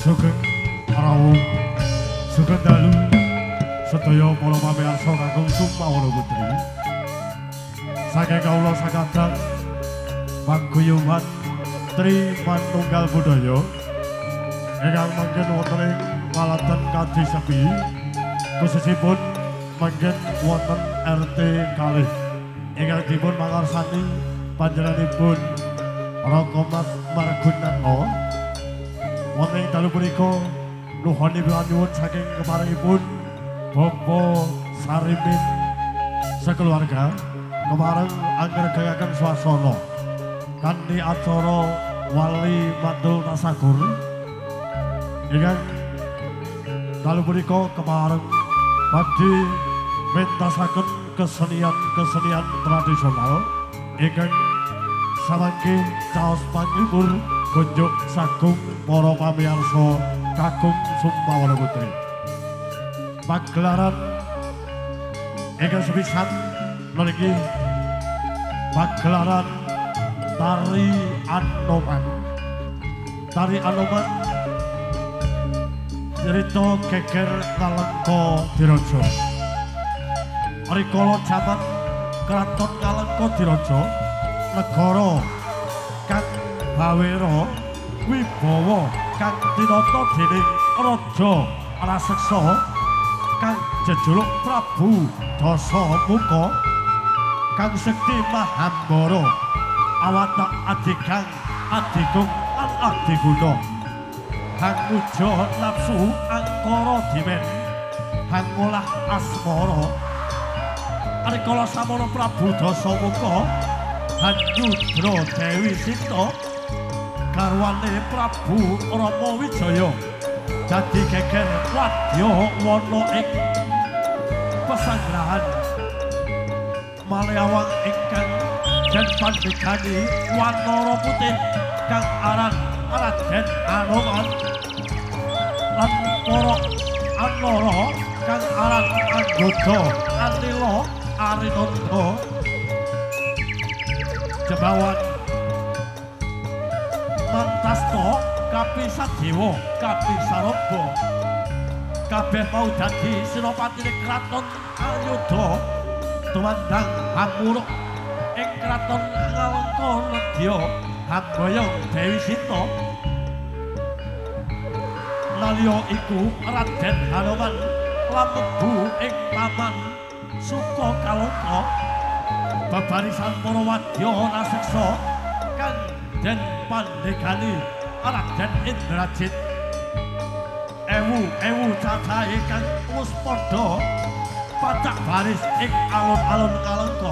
Sugeng rawuh sugeng dalu sedaya para pamirsa kakung Sumawana Putri saking kawula sakadang paguyuban Tri Manunggal Budaya ingkang manggen wonten ing Palaten Kadi Sepi khususipun manggen wonten RT kalih ingkang dipun mangarsani panjenenganipun Rangkamas Margunatno wonten ing dalu punika nuhoni nyuwun saking keparengipun Bapak Sarimin sekeluarga kemareng anggergaken swasana kanthi acara Wali Mandul Tasakur ingkang dalu punika kemareng badhe mentasaken kesenian tradisional ingkang samangke caos panglipur kunjuk sagung para pamirsa kakung Sumawana Putri. Pagelaran ingkang sepisan niki pagelaran tari Anoman. Tari Anoman cerita geger Ngalengka Diraja. Rikala jaman Kraton Ngalengka Diraja negara kang bawera wibawa kang tinata dening Raja Raseksa kang jejuluk Prabu Dasamuka kang sekti Mahambara awatak adikang adigung lan adiguna kang muja nafsu angkara dimen kang ngolah asmara rikala samana Prabu Dasamuka Hanyudra Dewi Sinta garwane Prabu Rama Wijaya dadi geger wadya wana ing pesanggrahan Malayawang ingkang den pandegani Wanara Putih kang aran Raden Anoman lan para anara kang aran Anggoda Anila Arinanda Jebawan Mantasta Kapisadewa Kapisaraba kabeh mau dadi senopatine kraton Ayodha tumandang hamuruk ing kraton Ngalengka Nedya Hambayong Dewi Sinta nalika iku Raden Hanoman lamebu ing taman Sukakalongka babarisan para wadya raseksa kang den pandegani Raden Indrajit ewu cacahe kang wis padha pacak baris ing alun-alun Ngalengka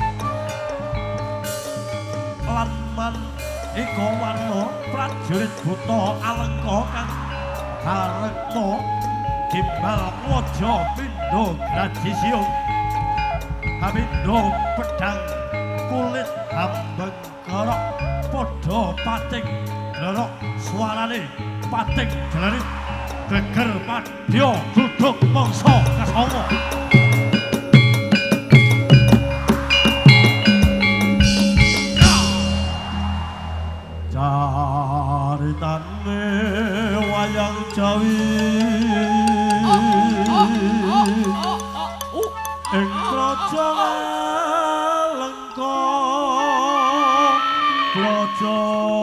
lan man iku warna prajurit buta Alengka kang harekna gimbal waja pindha grajisiung Habindo pedang kulit hambeng kerok padha pating lerok suarane pating jelerit geger padya duduk mangsa kasanga caritane wayang Jawi ing Praja Ngalengka Praja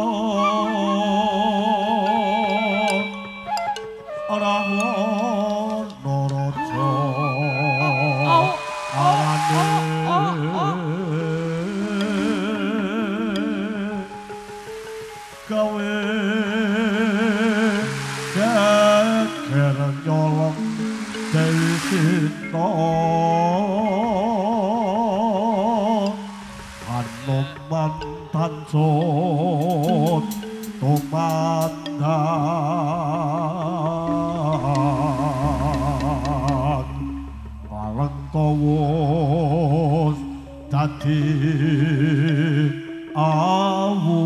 Rawana Raja arane gawe geger nyolong Dewi Sinta Anoman tansut tumandan Alengka wus dadi awu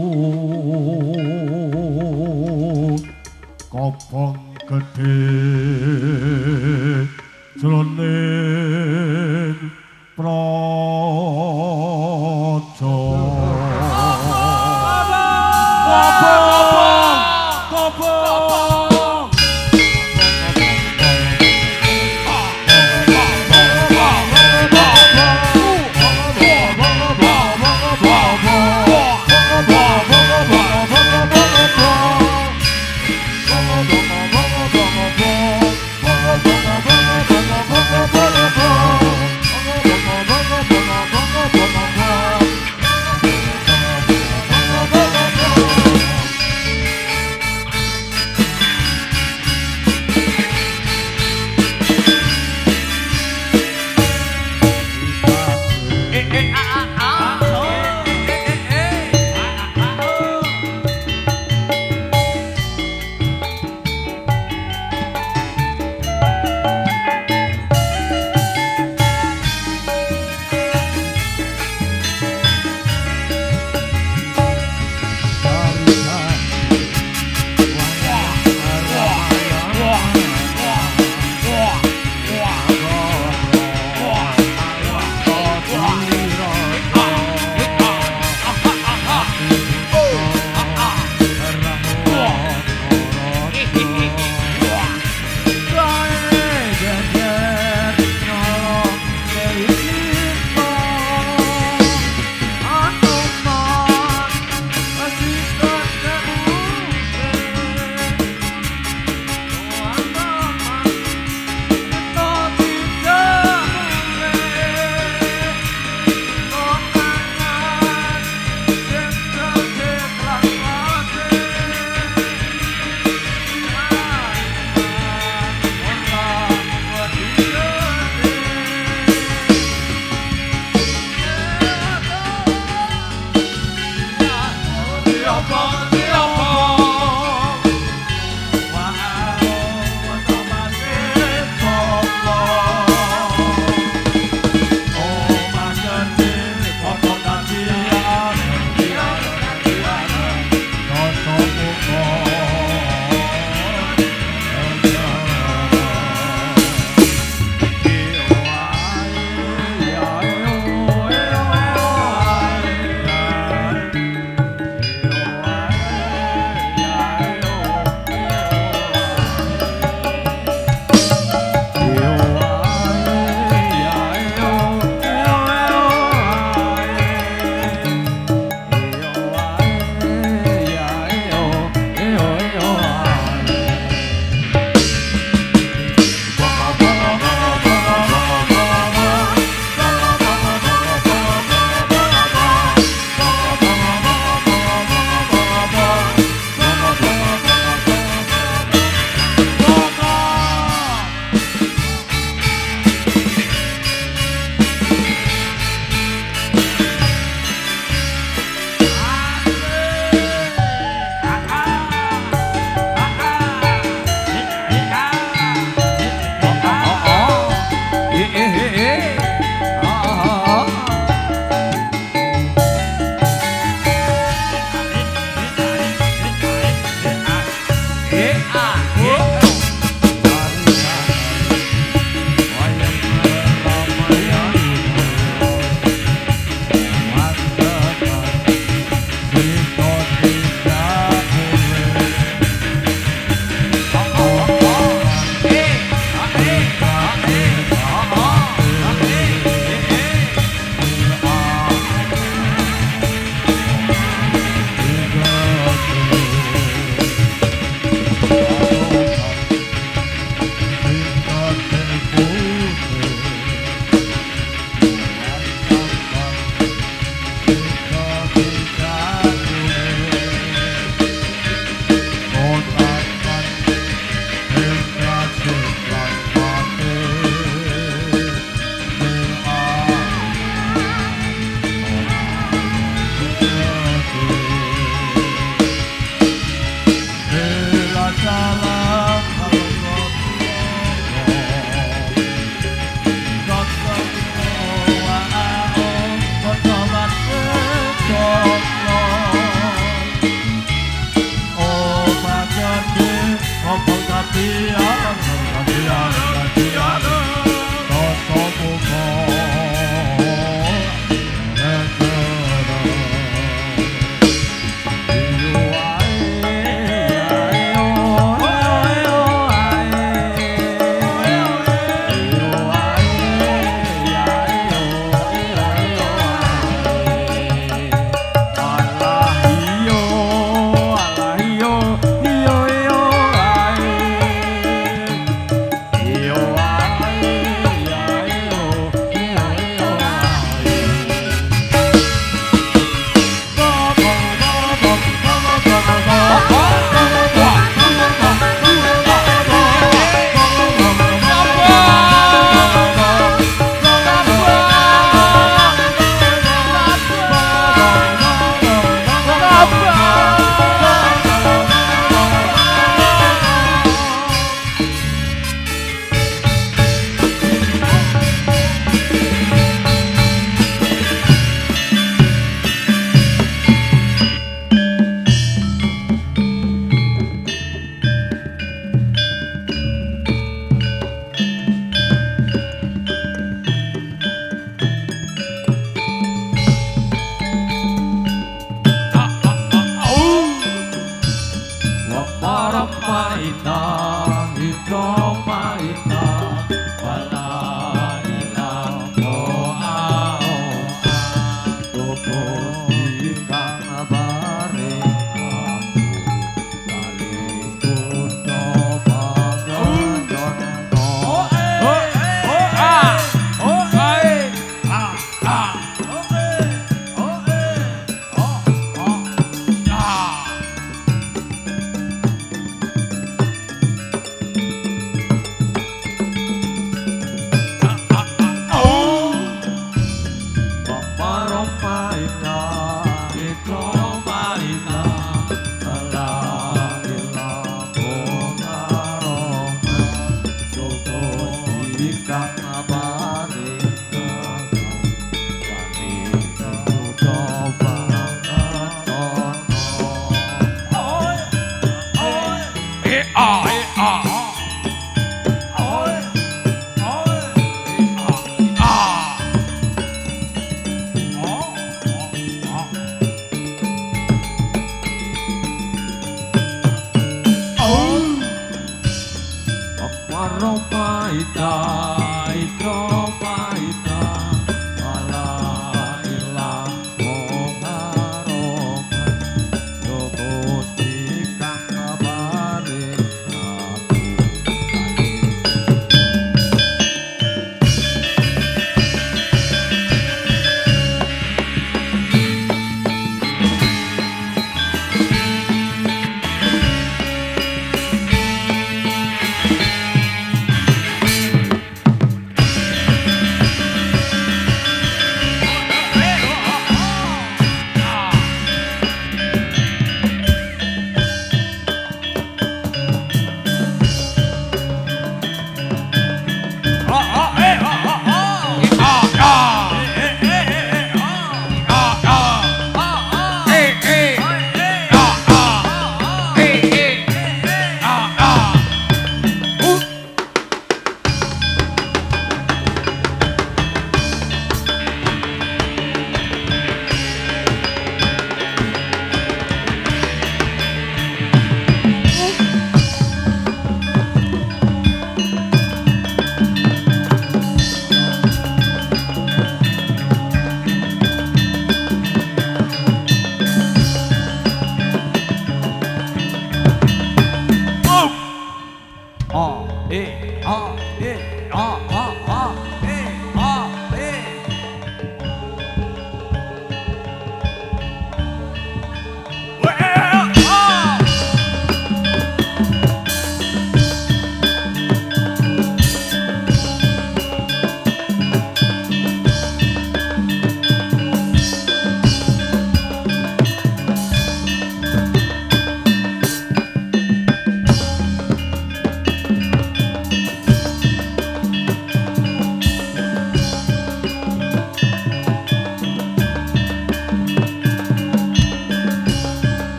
kobong gedhe jroning praja kobong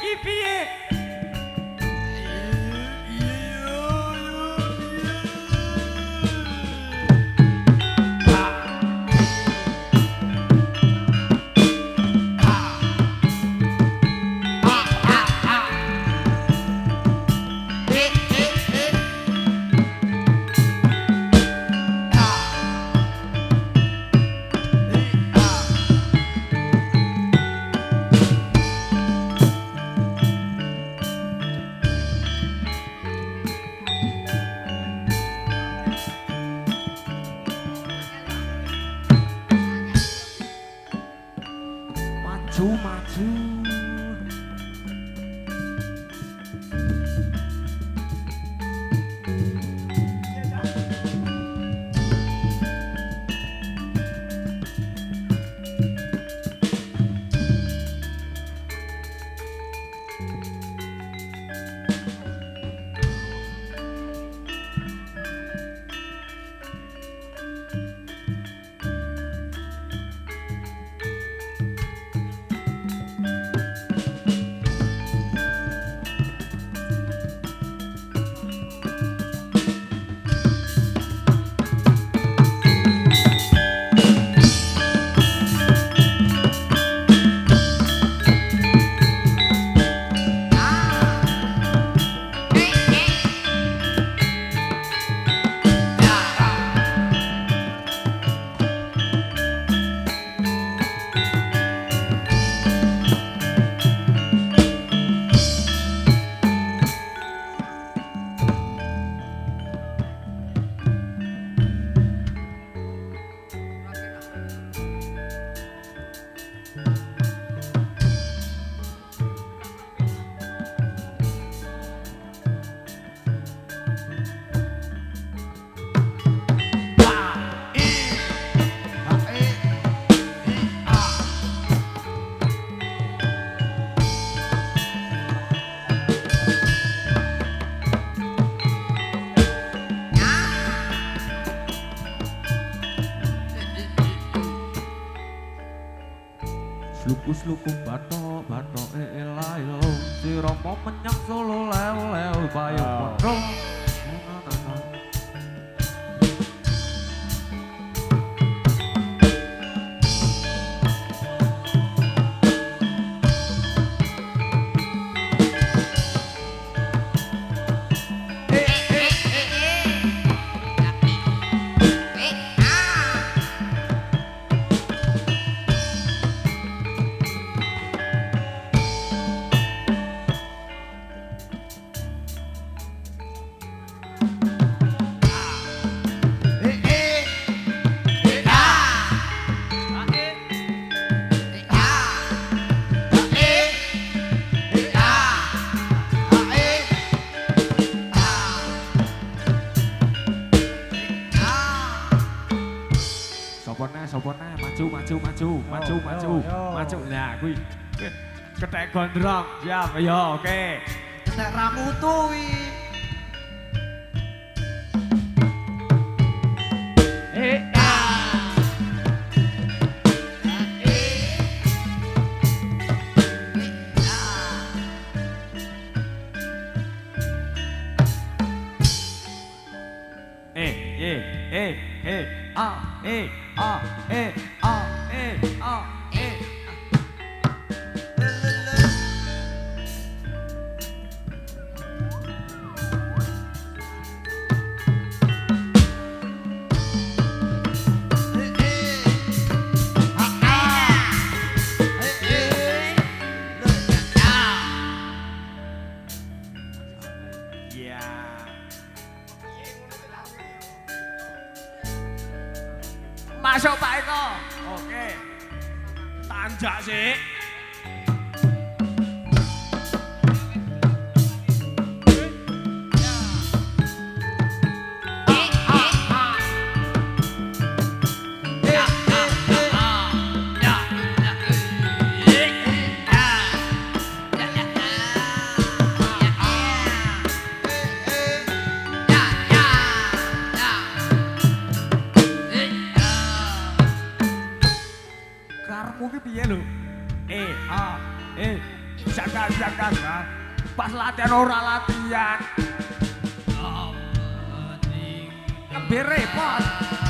iki piye? Maju. Sluku bathok elayo sirama menyang Solo lew payung pondok. Sopone maju. Nah, kuwi kethek gondrong. Siap, ya oke. Nek ramutu kuwi. Masuk Pak Eko. Oke. Tanjak sih. Karmu ki piye lho? ya. Pas latihan ora latihan. Lebih repot.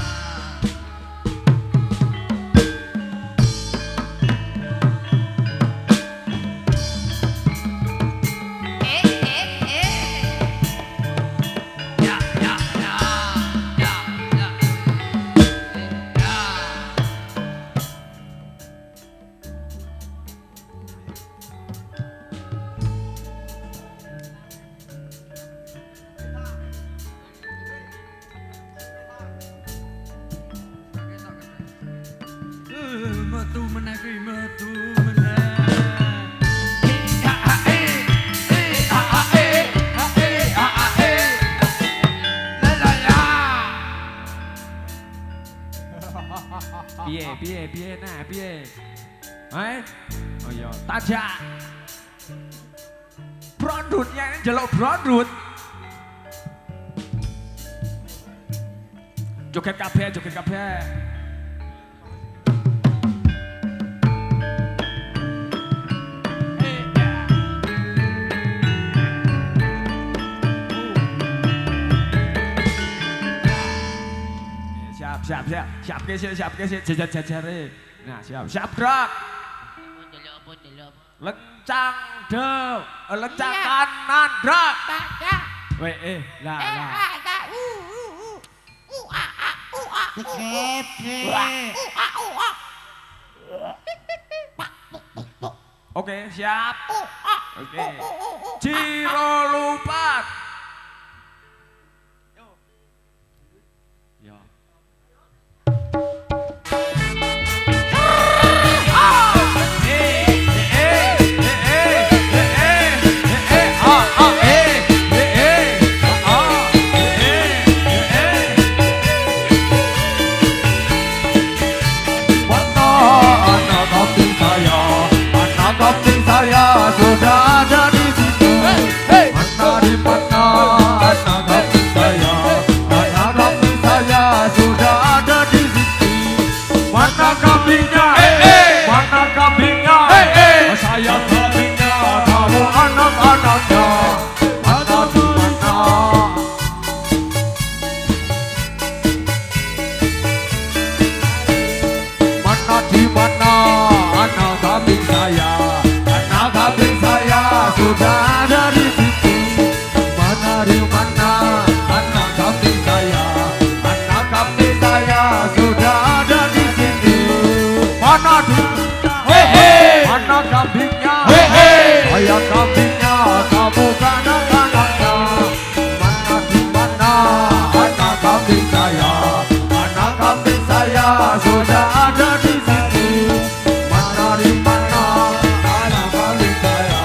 Metu meneh kuwi metu meneh. Piye nah piye. Oh iya, tajak. Brondutnya ini jeluk brondut. Joget kabeh, joget kabeh. Siap ke jajar-jajare. Nah, siap gerak. Lencang dew, lencang kanan gerak. Weh, lah. Oke, siap. Oke. Ciro lupat. Yo. Saya sudah ada di situ. Mana di mana anak kambing saya? Anak kambing saya sudah ada di situ. Mana kambingnya? Mana kambingnya? Saya kambingnya, kamu anak-anaknya. Mana di mana? Mana di mana anak kambing saya? Sudah ada di situ. Mana di mana anak kambing saya? Anak kambing saya sudah ada di sini. Mana di mana kambingnya? Saya kambingnya, kamu kanak-kanaknya. Mana di mana anak kambing saya? Anak kambing saya sudah ada di sini. Mana di mana anak kambing saya?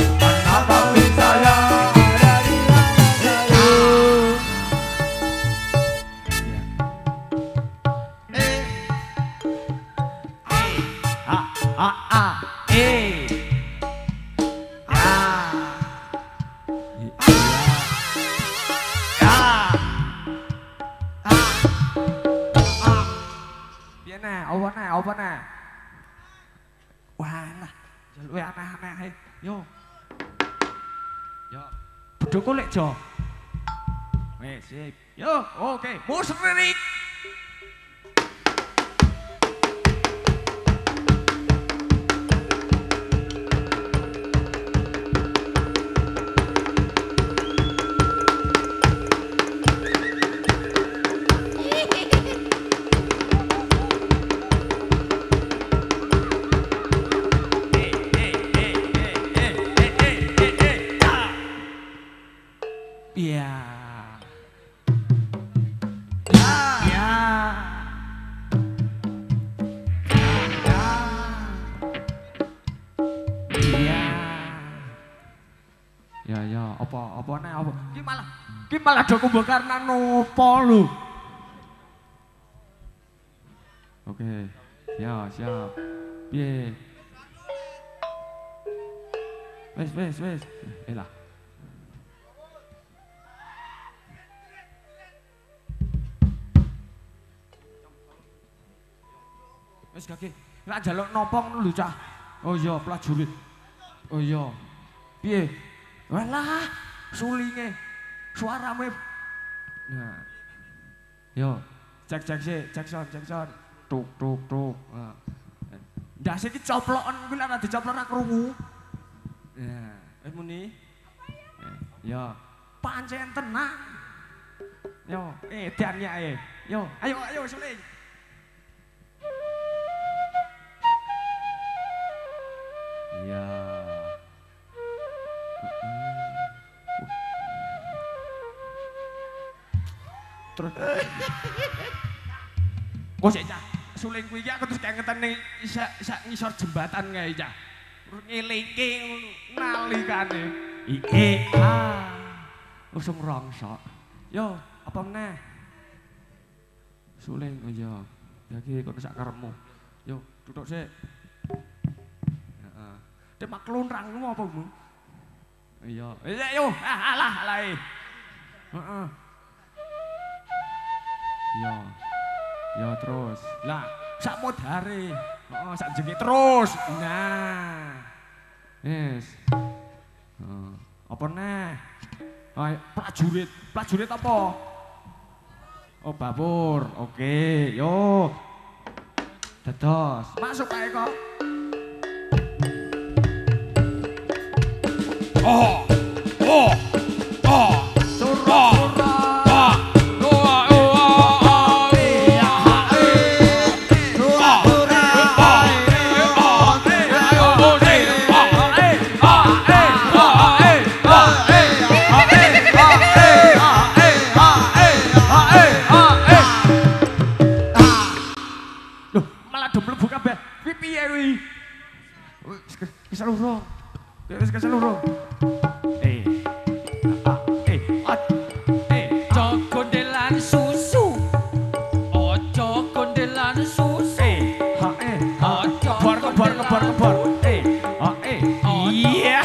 Apa nah? Walah, jaluk aneh-aneh. Yo. Bedhoko lek jo. Wes, sip. Yo, oke. Musrik. Ki malah do kumbul karena nopo lho. Oke. Ya, siap. Piye? Wes. Elah. Wes kaki. Lah njaluk nopo ngono lho, Cah. Oh iya, prajurit. Oh iya. Piye? Walah, sulinge. Suarane. Nah. Yo, cek sih, cek son. Tuk. Nah. Ndase iki coploken kuwi nek dicoplok ra krungu. Ya, muni. Yo, pancen tenang. Yo, edan yae. Yo, ayo suling. Ya. Terus kok sik cah suling kuwi iki aku terus kengetan ning sak ngisor jembatan kae cah ngelingke nalikane iki usung rongsok yo apa meneh suling aja lagi kono sak karepmu yo tutuk sik heeh dek maklunrangmu apa mu iya yo alah heeh ya terus lah sak modare sak jengke terus nah yes apa neh prajurit apa oh babur oke yo dados masuk kae kok keseluruh. Ojo kondelan susu. Ojo kondelan susu. Ojo Kebor. Iya.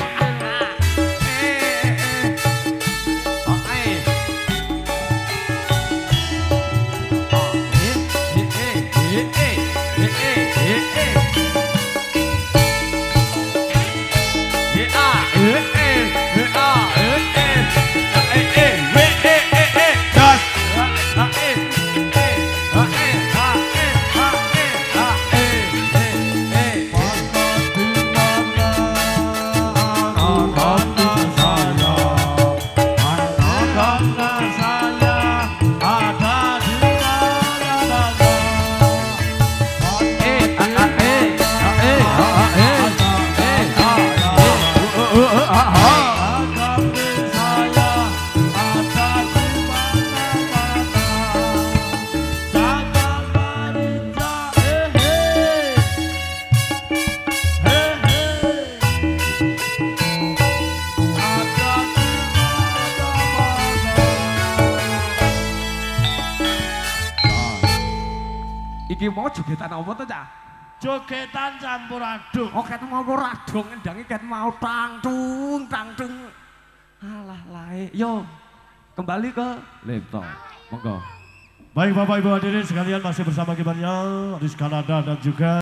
Iki mau jogetan apa to, Cak? Jogetan campur aduk. Oh, ket mau radong ngendangi ket mau tangtung. Alah lae. Yo. Kembali ke laptop. Monggo. Baik Bapak Ibu hadirin sekalian masih bersama kibarnya Aris Kanada dan juga